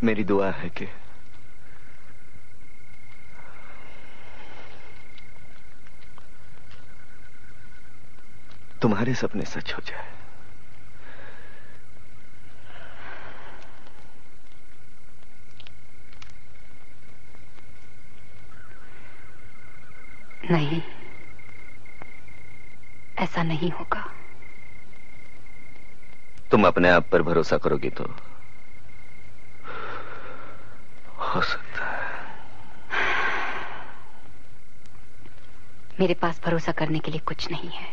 मेरी दुआ है कि तुम्हारे सपने सच हो जाए। नहीं, ऐसा नहीं होगा। तुम अपने आप पर भरोसा करोगी तो हो सकता है। मेरे पास भरोसा करने के लिए कुछ नहीं है।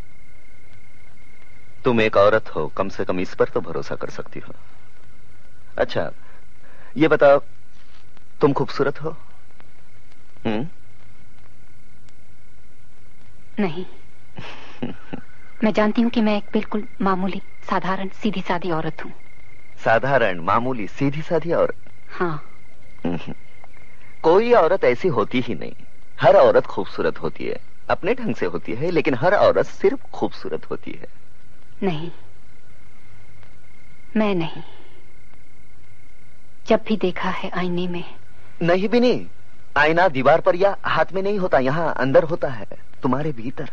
तुम एक औरत हो, कम से कम इस पर तो भरोसा कर सकती हो। अच्छा, ये बताओ, तुम खूबसूरत हो? नहीं। मैं जानती हूँ कि मैं एक बिल्कुल मामूली, साधारण, सीधी सादी औरत हूँ। साधारण, मामूली, सीधी सादी औरत? हाँ। कोई औरत ऐसी होती ही नहीं। हर औरत खूबसूरत होती है, अपने ढंग से होती है, लेकिन हर औरत सिर्फ खूबसूरत होती है। नहीं, मैं नहीं। जब भी देखा है आईने में। नहीं भी नहीं, आईना दीवार पर या हाथ में नहीं होता, यहाँ अंदर होता है, तुम्हारे भीतर।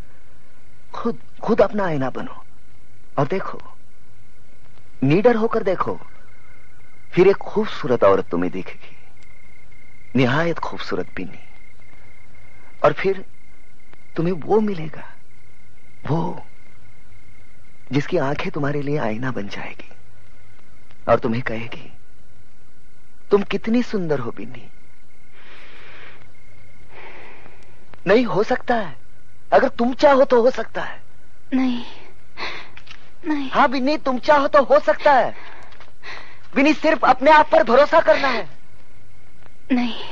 खुद अपना आईना बनो और देखो, निडर होकर देखो, फिर एक खूबसूरत औरत तुम्हें दिखेगी, निहायत खूबसूरत बिन्नी। और फिर तुम्हें वो मिलेगा, वो जिसकी आंखें तुम्हारे लिए आईना बन जाएगी और तुम्हें कहेगी, तुम कितनी सुंदर हो बिन्नी। नहीं, हो सकता है, अगर तुम चाहो तो हो सकता है। नहीं, नहीं। हाँ बिन्नी, तुम चाहो तो हो सकता है। बिन्नी, सिर्फ अपने आप पर भरोसा करना है। नहीं।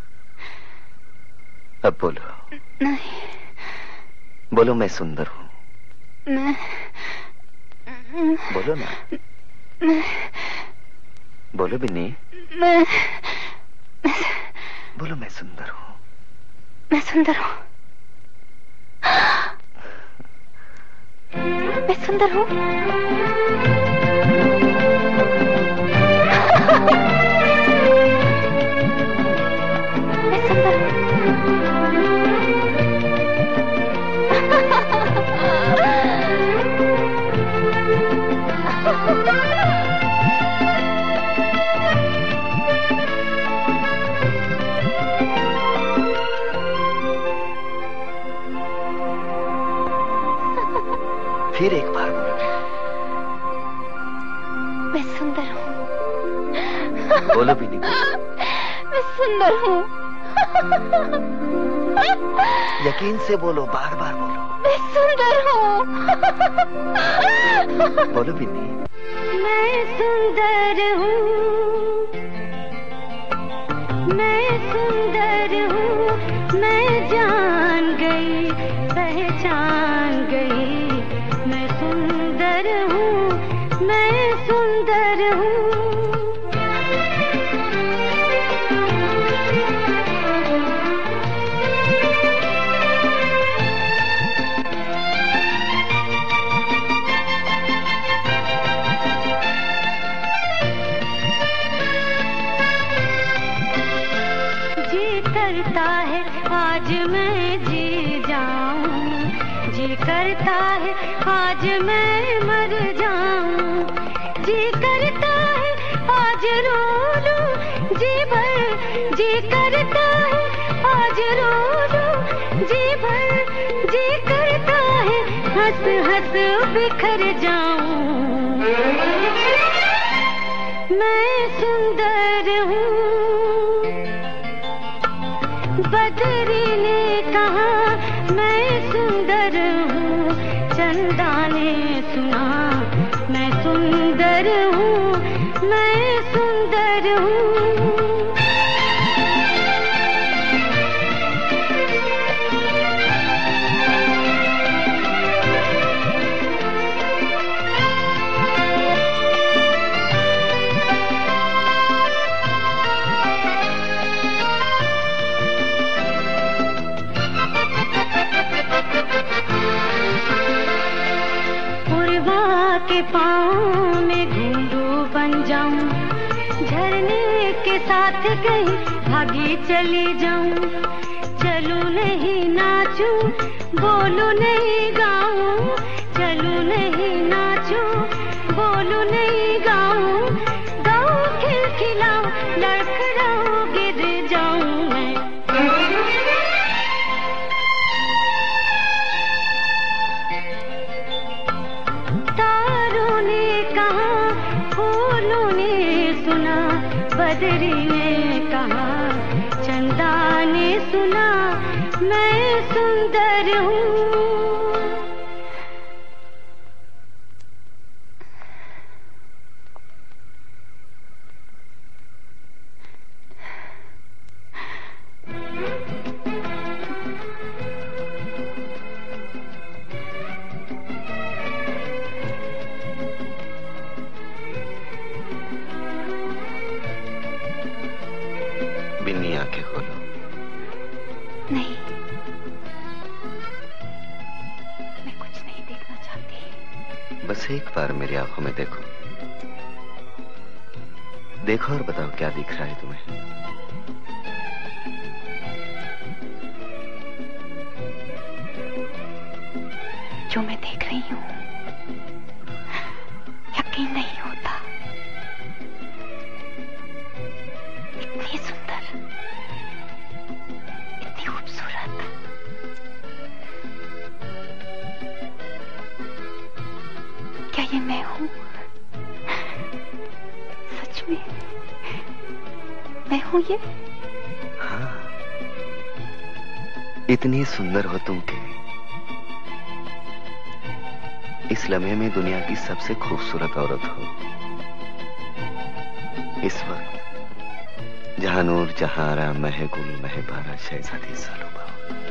अब बोलो। नहीं। बोलो, मैं सुंदर हूं। मैं। बोलो ना। मैं। बोलो बिन्नी। मैं। बोलो, मैं सुंदर हूं। मैं सुंदर हूं। मैं सुंदर हूं। मैं सुंदर हूं। फिर एक बार बोलो। मैं सुंदर हूँ। बोलो भी नहीं। मैं सुंदर हूँ। यकीन से बोलो, बार बार बोलो। मैं सुंदर हूँ। बोलो भी नहीं। मैं सुंदर हूँ। मैं सुंदर हूँ। मैं जान गई, पहचान गई। मैं सुंदर हूँ। मैं सुंदर हूँ। जी करता है आज मैं जी जाऊं, जी करता है आज मैं मर जाऊं, जी करता है आज रो लूं जी भर, जी करता है आज रो लूं जी भर, जी करता है हंस हंस बिखर जाऊं। मैं सुंदर हूँ। बदरी ने कहा मैं सुंदर हूँ, चंदा ने सुना मैं सुंदर हूँ, मैं सुंदर हूँ। के पाँव में घुंघरू बन जाऊं, झरने साथ कहीं भागी चली जाऊं, चलूं नहीं नाचूं, बोलूं नहीं गाऊं, चलूं नहीं नाचूं, बोलूं नहीं गाऊं, गाऊं खिलखिलाऊं, लड़खड़ाऊं, गिर जाऊं मैं। तारों ने कहा, फूलों ने सुना, बदरी ने कहा, चंदा ने सुना, मैं सुंदर हूँ। बिन्नी आंखें खोलो। नहीं, मैं कुछ नहीं देखना चाहती। बस एक बार मेरी आंखों में देखो, देखो और बताओ क्या दिख रहा है तुम्हें। जो मैं देख रही हूँ यकीन नहीं होता। इतनी सुंदर, इतनी खूबसूरत, क्या ये मैं हूँ? सच में मैं हूँ ये? हाँ, इतनी सुंदर हो तुम कि इस लम्हे में दुनिया की सबसे खूबसूरत औरत हो। इस वक्त जहां नूर जहां आरा महे गुल महे बारा शहजादी सालों।